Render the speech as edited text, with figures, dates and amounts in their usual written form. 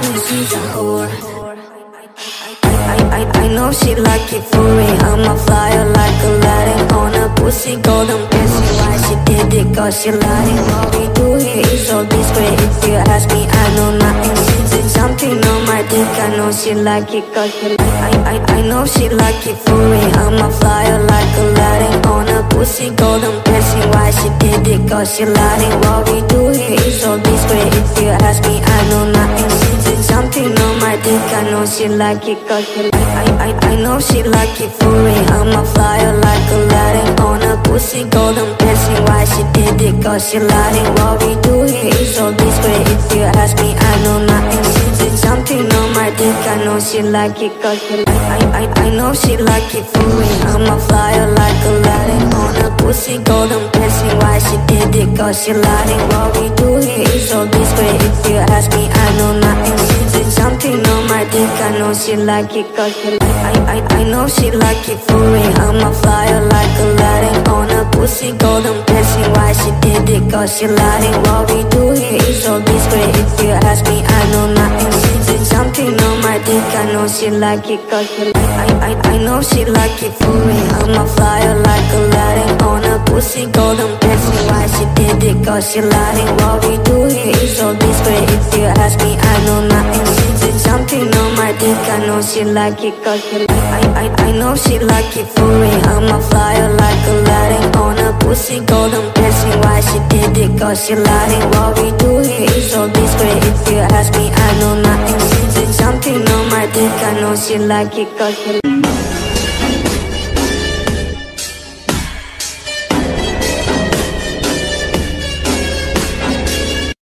know she's a whore. I know she like it for me. I'm a flyer like Aladdin on a pussy golden pencil. Why she did it? Cause she lied it. What we do here is so discreet. If you ask me, I know nothing. Since it's something on my dick, I know she like it. Cause she I know she like it for me. I'm a flyer like Aladdin on a pussy golden pencil. Why she did it? Cause she lied it. What we do here is so discreet. If you ask me, I know nothing. Since it's something on my dick, I know she like it. Cause she I know she like it for me. I'm a flyer like Aladdin on a pussy golden pencil. Why she did it? Cause she lied it. What we do here is so discreet. If you ask me, I know nothing. Since it's something on my dick, I know she like it. Cause she I know she like it for me. I'm a flyer like Aladdin on a pussy golden pencil. Why she did it? Cause she lied it. What we do here is so discreet. If you ask me, I know nothing. Since it's something on my dick, I know she like it. Cause she I know she like it for me. I'm a flyer like Aladdin on a pussy golden pencil. Why she did it? Cause she lied it. What we do here is so discreet. If you ask me, I know nothing. Since it's something on my dick, I know she like it. Cause she I know she like it for me. I'm a flyer like Aladdin on a pussy golden pencil. Why she did it? Cause she lied it. What we do here is so discreet. If you ask me, I know nothing. Since it's something on my dick, I know she like it. Cause she I know she like it for me. I'm a flyer like Aladdin on a pussy golden pencil. Why she did it? Cause she lied it. What we do here is so discreet. If you ask me, I know nothing. Since it's something on my dick, I know she like it. Cause she